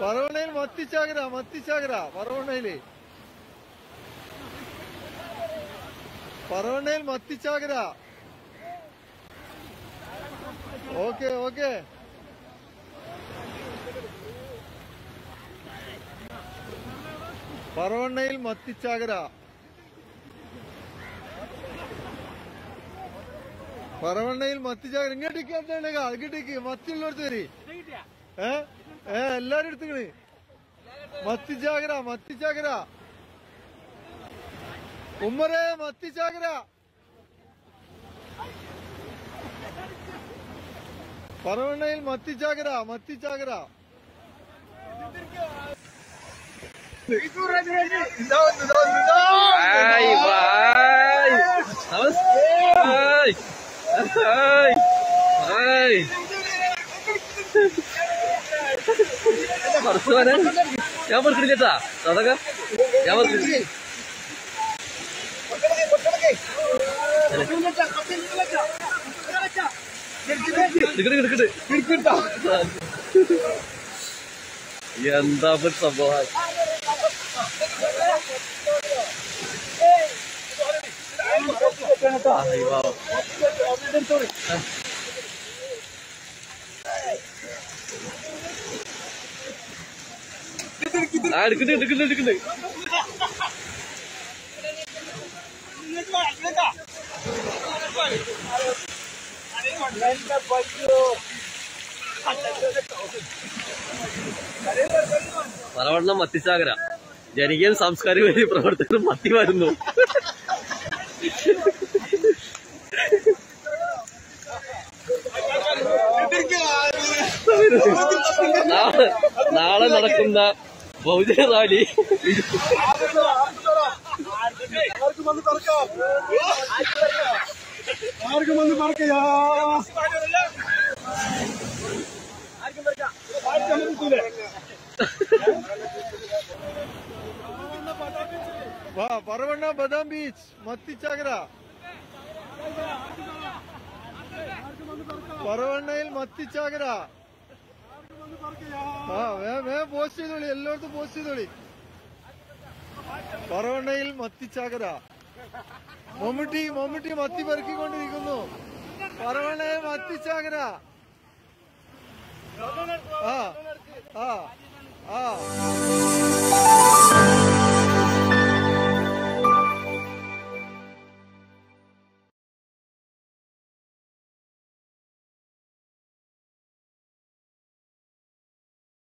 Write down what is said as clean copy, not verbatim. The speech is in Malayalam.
പറവണ്ണയിൽ മത്തിച്ചാകര പറവണ്ണയില് മത്തിച്ചാകര. ഓക്കെ പറവണ്ണയിൽ മത്തിച്ചാകര. ഇങ്ങോട്ടേക്ക് മത്തിയുള്ളടത്ത് വരി. എല്ലാരും എടുത്തുകള്. മത്തിച്ചാകര ഉമ്മറേ മത്തിച്ചാകര. പറവണ്ണയിൽ മത്തിച്ചാകര. ഞാൻ പറക്കില്ല അതൊക്കെ ഞാൻ എന്താ സംഭവം. എടുക്കണ്ട് പറവണ്ണ മത്തിച്ചാകര ജനകീയ സാംസ്കാരിക വേദി പ്രവർത്തകർ മത്തി വരുന്നു. നാളെ നടക്കുന്ന ബഹുജന റാലി പറവണ്ണ ബദാം ബീച്ച് മത്തിച്ചാകര. പറവണ്ണയിൽ മത്തിച്ചാകര. പോസ്റ്റ് ചെയ്തോളി, എല്ലായിടത്തും പോസ്റ്റ് ചെയ്തോളി. പറവണ്ണയിൽ മത്തിച്ചാകര. മമ്മൂട്ടി മത്തി പെറുക്കിക്കൊണ്ടിരിക്കുന്നു. പറവണ്ണയിൽ മത്തിച്ചാകര.